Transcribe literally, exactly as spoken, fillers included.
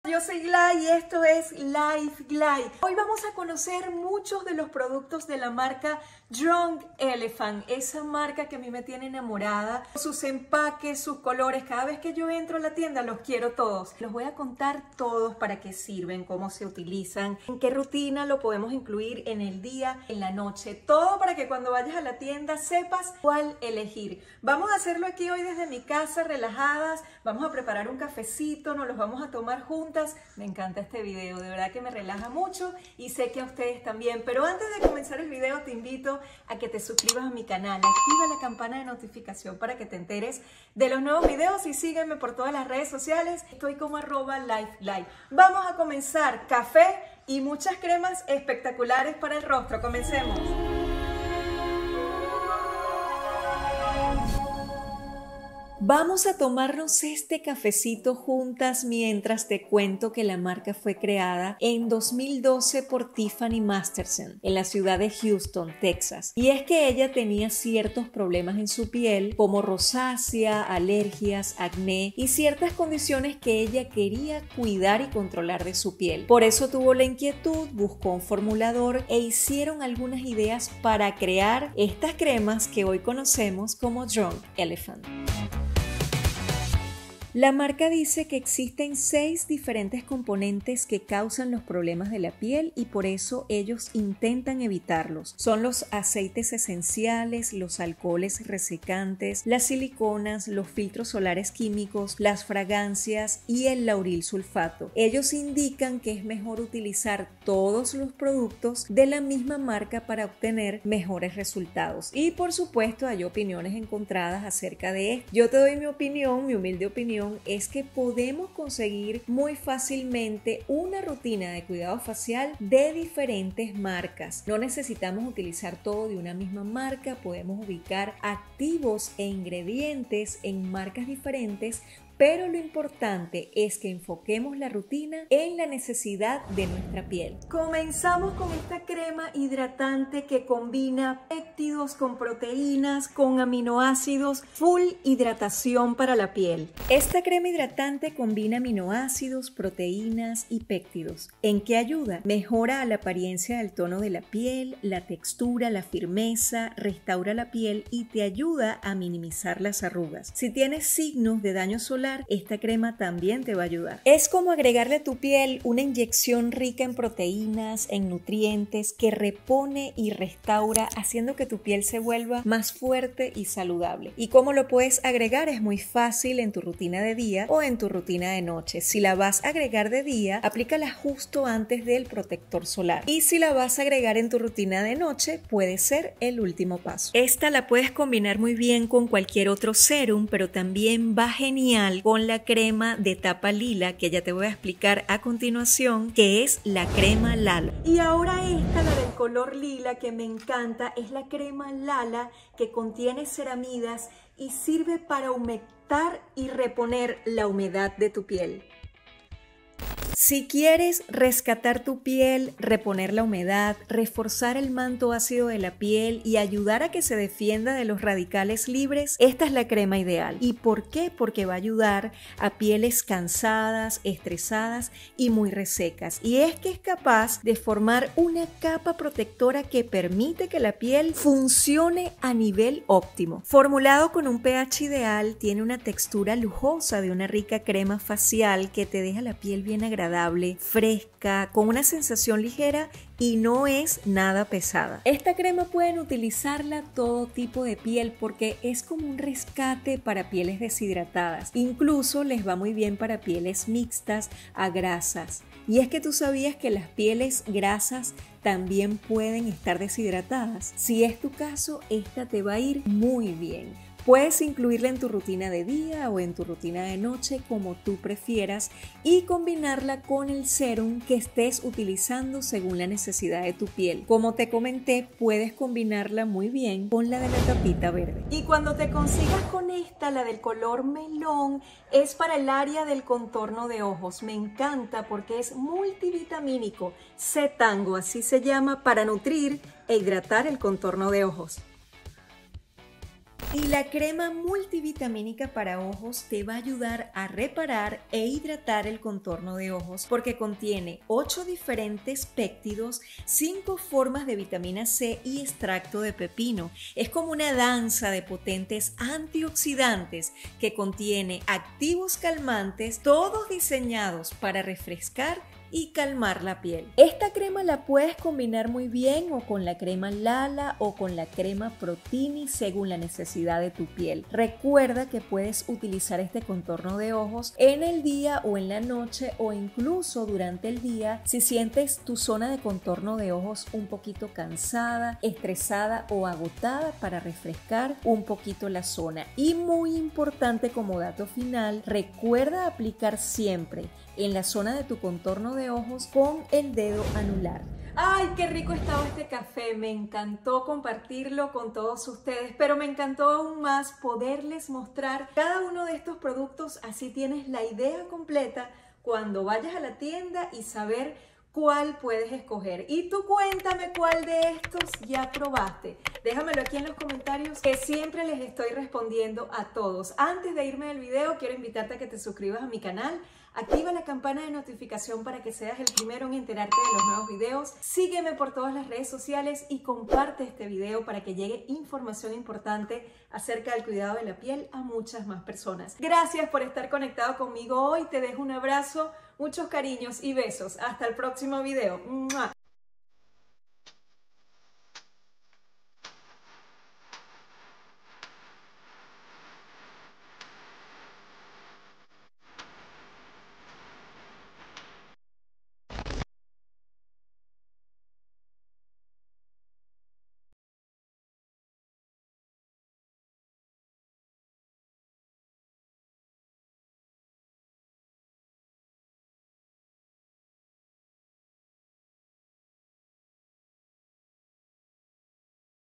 Yo soy Glay y esto es Life Glay. Hoy vamos a conocer muchos de los productos de la marca Drunk Elephant, esa marca que a mí me tiene enamorada. Sus empaques, sus colores, cada vez que yo entro a la tienda los quiero todos. Los voy a contar todos para qué sirven, cómo se utilizan, en qué rutina lo podemos incluir en el día, en la noche. Todo para que cuando vayas a la tienda sepas cuál elegir. Vamos a hacerlo aquí hoy desde mi casa, relajadas. Vamos a preparar un cafecito, nos los vamos a tomar juntas. Me encanta este video, de verdad que me relaja mucho y sé que a ustedes también. Pero antes de comenzar el video te invito a que te suscribas a mi canal, activa la campana de notificación para que te enteres de los nuevos videos y sígueme por todas las redes sociales. Estoy como arroba LifeGlay. Vamos a comenzar. Café y muchas cremas espectaculares para el rostro. Comencemos. Vamos a tomarnos este cafecito juntas mientras te cuento que la marca fue creada en dos mil doce por Tiffany Masterson en la ciudad de Houston, Texas. Y es que ella tenía ciertos problemas en su piel como rosácea, alergias, acné y ciertas condiciones que ella quería cuidar y controlar de su piel. Por eso tuvo la inquietud, buscó un formulador e hicieron algunas ideas para crear estas cremas que hoy conocemos como Drunk Elephant. La marca dice que existen seis diferentes componentes que causan los problemas de la piel y por eso ellos intentan evitarlos. Son los aceites esenciales, los alcoholes resecantes, las siliconas, los filtros solares químicos, las fragancias y el lauril sulfato. Ellos indican que es mejor utilizar todos los productos de la misma marca para obtener mejores resultados. Y por supuesto hay opiniones encontradas acerca de esto. Yo te doy mi opinión, mi humilde opinión es que podemos conseguir muy fácilmente una rutina de cuidado facial de diferentes marcas. No necesitamos utilizar todo de una misma marca, podemos ubicar activos e ingredientes en marcas diferentes, pero lo importante es que enfoquemos la rutina en la necesidad de nuestra piel. Comenzamos con esta crema hidratante que combina péptidos con proteínas, con aminoácidos, full hidratación para la piel. Esta crema hidratante combina aminoácidos, proteínas y péptidos. ¿En qué ayuda? Mejora la apariencia del tono de la piel, la textura, la firmeza, restaura la piel y te ayuda a minimizar las arrugas. Si tienes signos de daño solar, esta crema también te va a ayudar. Es como agregarle a tu piel una inyección rica en proteínas, en nutrientes, que repone y restaura, haciendo que tu piel se vuelva más fuerte y saludable. ¿Y cómo lo puedes agregar? Es muy fácil en tu rutina de día o en tu rutina de noche. Si la vas a agregar de día, aplícala justo antes del protector solar. Y si la vas a agregar en tu rutina de noche, puede ser el último paso. Esta la puedes combinar muy bien con cualquier otro serum, pero también va genial con la crema de tapa lila que ya te voy a explicar a continuación, que es la crema Lala. Y ahora esta, la del color lila, que me encanta, es la crema Lala que contiene ceramidas y sirve para humectar y reponer la humedad de tu piel. Si quieres rescatar tu piel, reponer la humedad, reforzar el manto ácido de la piel y ayudar a que se defienda de los radicales libres, esta es la crema ideal. ¿Y por qué? Porque va a ayudar a pieles cansadas, estresadas y muy resecas. Y es que es capaz de formar una capa protectora que permite que la piel funcione a nivel óptimo. Formulado con un pH ideal, tiene una textura lujosa de una rica crema facial que te deja la piel bien agradable, fresca, con una sensación ligera y no es nada pesada. Esta crema pueden utilizarla todo tipo de piel porque es como un rescate para pieles deshidratadas. Incluso les va muy bien para pieles mixtas a grasas. Y es que tú sabías que las pieles grasas también pueden estar deshidratadas. Si es tu caso, esta te va a ir muy bien. Puedes incluirla en tu rutina de día o en tu rutina de noche como tú prefieras y combinarla con el serum que estés utilizando según la necesidad de tu piel. Como te comenté, puedes combinarla muy bien con la de la tapita verde. Y cuando te consigas con esta, la del color melón, es para el área del contorno de ojos. Me encanta porque es multivitamínico, C-Tango, así se llama, para nutrir e hidratar el contorno de ojos. Y la crema multivitamínica para ojos te va a ayudar a reparar e hidratar el contorno de ojos porque contiene ocho diferentes péptidos, cinco formas de vitamina C y extracto de pepino. Es como una danza de potentes antioxidantes que contiene activos calmantes, todos diseñados para refrescar y calmar la piel. Esta crema la puedes combinar muy bien o con la crema Lala o con la crema Protini según la necesidad de tu piel. Recuerda que puedes utilizar este contorno de ojos en el día o en la noche o incluso durante el día si sientes tu zona de contorno de ojos un poquito cansada, estresada o agotada para refrescar un poquito la zona. Y muy importante como dato final, recuerda aplicar siempre en la zona de tu contorno de ojos con el dedo anular. ¡Ay, qué rico estaba este café! Me encantó compartirlo con todos ustedes, pero me encantó aún más poderles mostrar cada uno de estos productos, así tienes la idea completa cuando vayas a la tienda y saber cuál puedes escoger. Y tú cuéntame cuál de estos ya probaste. Déjamelo aquí en los comentarios que siempre les estoy respondiendo a todos. Antes de irme del video, quiero invitarte a que te suscribas a mi canal. Activa la campana de notificación para que seas el primero en enterarte de los nuevos videos. Sígueme por todas las redes sociales y comparte este video para que llegue información importante acerca del cuidado de la piel a muchas más personas. Gracias por estar conectado conmigo hoy. Te dejo un abrazo, muchos cariños y besos. Hasta el próximo video. ¡Mua!